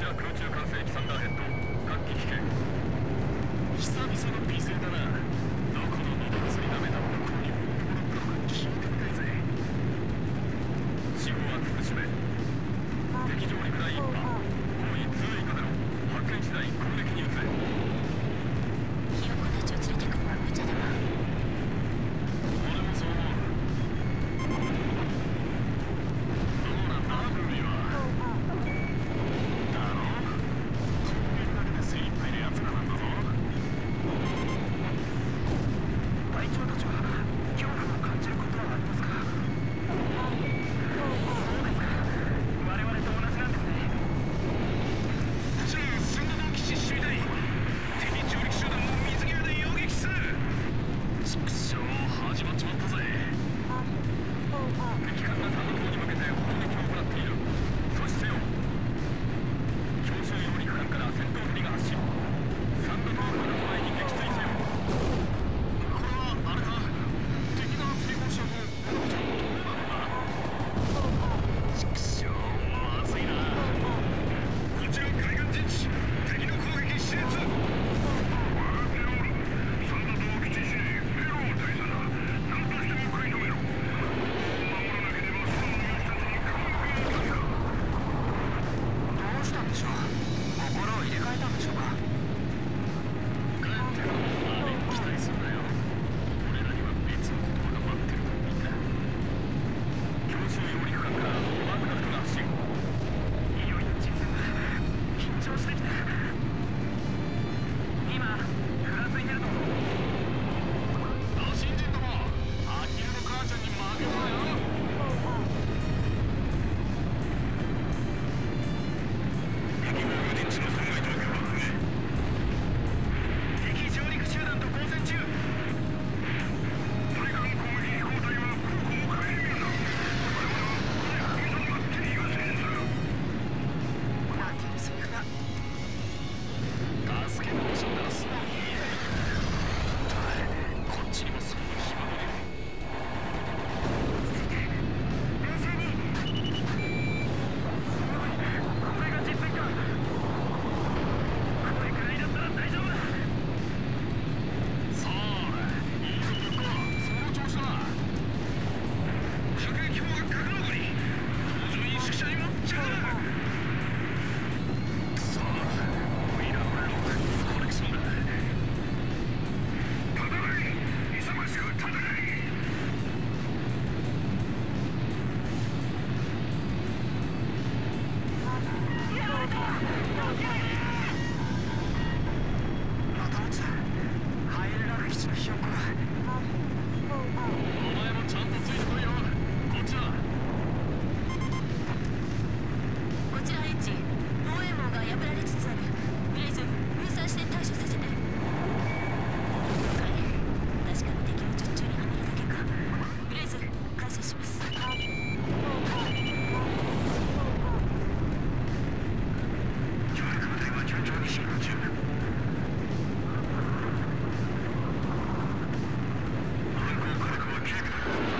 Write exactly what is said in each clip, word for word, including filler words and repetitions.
ちら空中管制機サンダーヘッド、各機危険。久々の美声だな。どこの喉薬なめた向こうにもらったのか聞いてみたいぜ。四方は慎め。敵上陸第一波、包囲通以下での発見次第攻撃に移れ。 ひよこたちを連れてくのは無茶だわ。 俺もそう思う。どうなんだルビーは。だろ攻撃だけで精一杯のやつらなんだぞ。隊長たちは恐怖を感じることはありますか？そうですか。我々と同じなんですね。じゃあ寸胴基地守備隊、敵上陸集団を水際で狙撃する。畜生、始まっちまったぜ。敵艦が他の島に向けて砲撃を行っている。阻止せよ。強襲揚陸艦から戦闘ヘリが発進。三度とを放つ前に撃墜せよ。これはあれか、敵が成功しようとどうなのだ。畜生、まずいな。こちら海岸陣地、敵の攻撃施列。分かっておる。三度とを基地しねえフェロー大佐だ。何としても食い止めろ。守らなければその勇士たちに攻撃をかける。どうしたんでしょう。心を入れ替えたんでしょうか。帰ってくるまで期待するなよ。俺らには別の言葉が待ってるからみんな。強襲揚陸艦からマクラフトが発進。いよいよ実戦だ。緊張してきた。今ふらついてると思う。新人ども、アヒルの母ちゃんに負けるなよ。敵防御陣地の損害状況は不明。敵上陸集団と交戦中。対艦攻撃飛行隊は空港を顧みるな。我々はここで踏みとどまって逃がせんぞ。 負けるセリフだ。 助けてほしいなら素直に言え。こっちにもそんな暇もね冷静に。 え。これが実戦か。これくらいだったら大丈夫だ。そうだ、いいぞぶっこ、その調子だ。迫撃砲が格納庫に。搭乗員宿舎にも着弾。くそ、オイラのロックコレクションだ。戦い、勇ましく戦い。やられた。助けて。また落ちた。ハイエルラフ基地のひよっこが。お前もちゃんとついてこいよ。こっちだ。 こちら H、防衛網が破られつつある。ブレイズ、分散して対処させて。了解。確かに敵を術中にはめるだけか。ブレイズ、開始します。 上陸部隊は順調に進行中。運航火力は警備。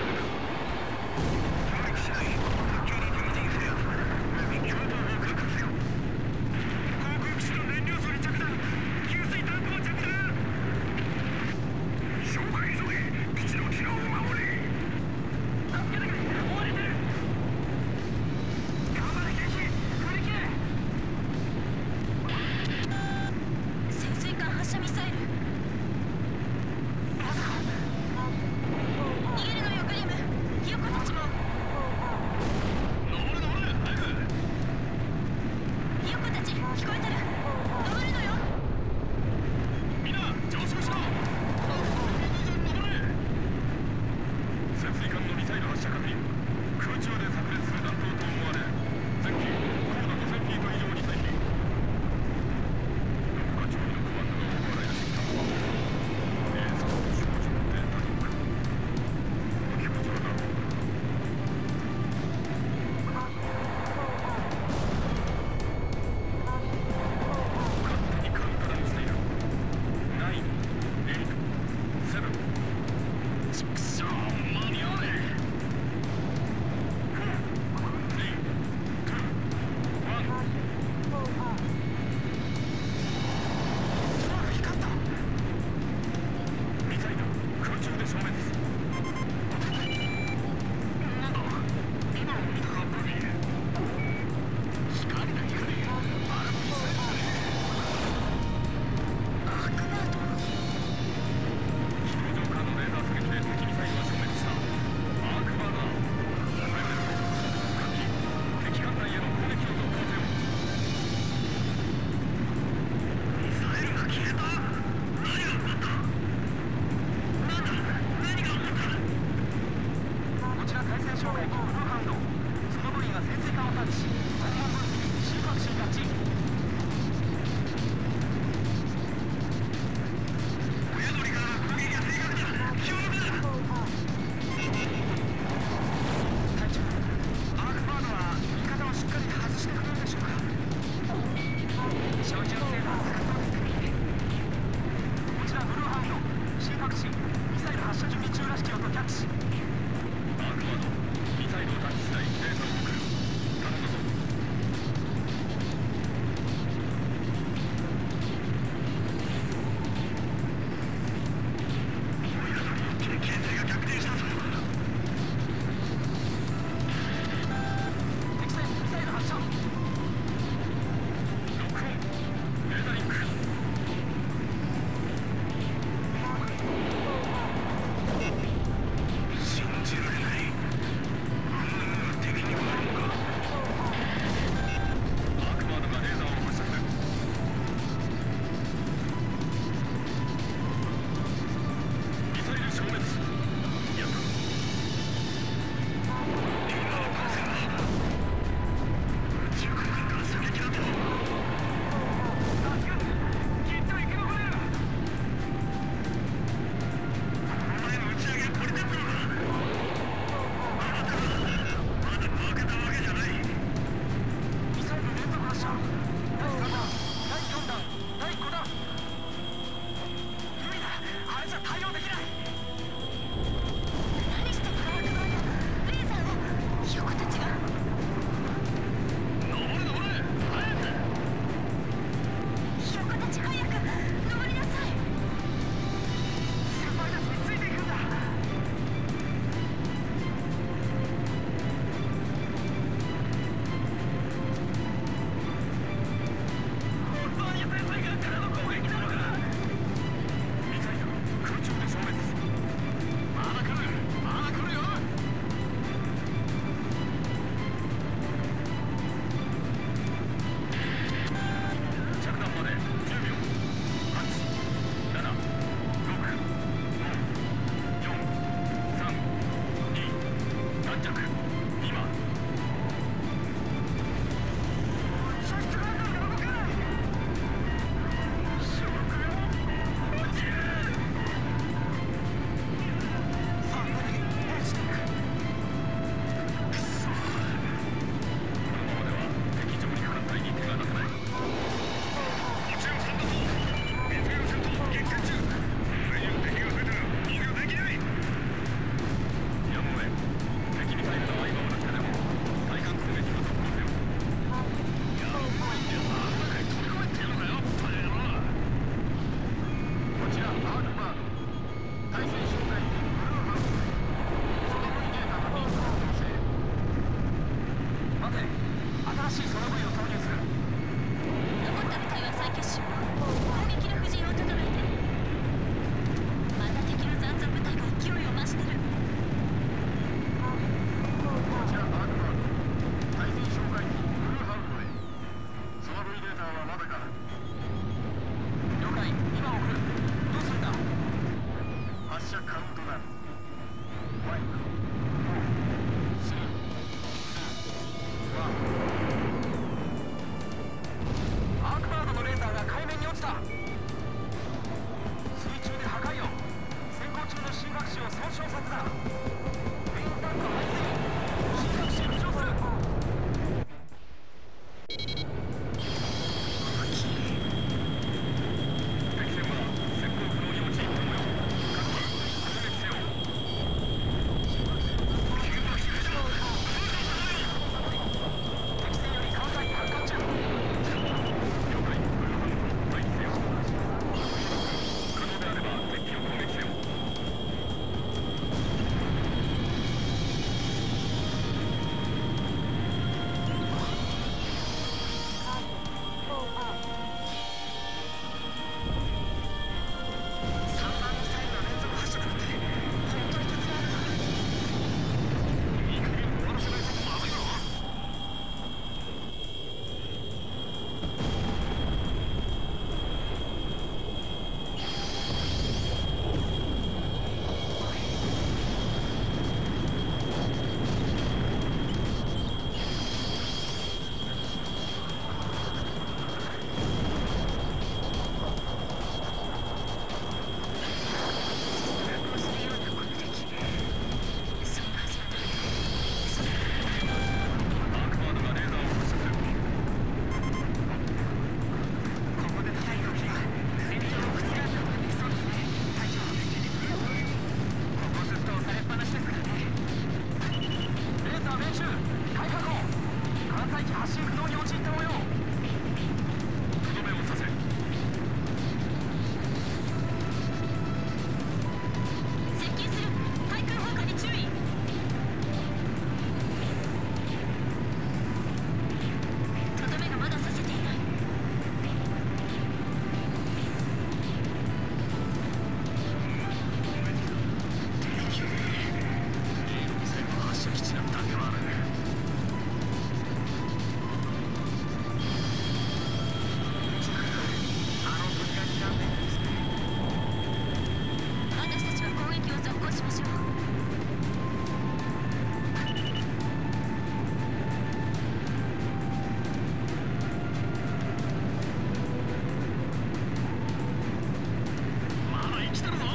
上陸次第、早急に入陣せよ。及び共同を確保せよ。航空基地の燃料槽に着弾。給水タンクも着弾。消火急げ。基地の機能を守れ。助けてくれ。追われてる。頑張れケイシー、振り切れ。 潜水艦発射ミサイル。 まさか。 逃げるのよグリム。ひよこたちも。 登れ登れ、早く。 ひよこたち聞こえてる。登るのよ。 みんな上昇しろ。登れ。潜水艦のミサイル発射確認。空中で炸裂する弾頭と思われる。前期高度ごせんフィート以上に待機。どこか上位のコマンドが大笑い出してきた。映像の少女って大丈夫か。気持ちはな。 射だいさんだんだいよんだんだいごだん。無理だ、あれじゃ対応できない。 何してるの？レーザーをひよこたちが。 登れ登れ、早く。 ひよこたち早く登りなさい。 先輩たちについていくんだ。本当に先輩がからの攻撃なのか。ミサイル空中で消滅。まだ来るまだ来るよ。着弾までじゅうびょう。はち、なな、ろく、ご、よん、さん、に、軟着、今。射出ランダーが動かない。食料落ちる。さあ、何落ちていく。くそ。このままでは敵上陸艦隊に手が出せない。もちろんさんだとミサイル戦闘激戦中。何を敵が増えてる。防御できない。やむを得ん。敵ミサイルの合間を抜けてでも対艦攻撃を続行せよ。やむを得んであん中に飛び込めっていうのかよ、バカ野郎。こちらアークバード対戦障害ブルーハウス。ソノブイデータの認可を要請。待て、新しいソノブイを投入する。 残った部隊は再結集。攻撃の布陣を整えて。また敵の残存部隊が勢いを増してる。 こちらアークバード対戦障害機ブルーハウンドへ。ソノブイデータはまだか。了解、今送る。どうするんだ。発射カウントダウン。ファイブ、フォー、スリー、ツー、ワン。アークバードのレーザーが海面に落ちた。水中で破壊音。先行中の心拍子を損傷させた。メインタンク排水。心拍子浮上する。敵船は戦闘不能に陥った模様。各機攻撃せよ。心拍子浮上。敵船より艦載機発艦中。了解、ブルーハウンド配置せよ。可能であれば敵機を攻撃せよ。さんばんミサイルの連続発射なんて本当に手伝われた。いい加減終わらせないとまずいぞ。蛇行するようなこの敵。そんなはずはない。それアークバードがレーザーを発射する。ここで隊員を切り戦況を覆すことができそうですね、隊長。ここずっと押されっぱなしですからね。レーザー命中、大確保。艦載機発進不能に陥った模様。とどめをさせ。 接近する。対空砲火に注意。とどめがまださせていない。 リードミサイルの発射基地なだけはある。あの鳥が睨んでいるんですね。 私たちは攻撃を続行しましょう。 まだ生きてるぞ。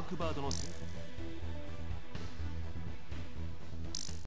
ークバードの戦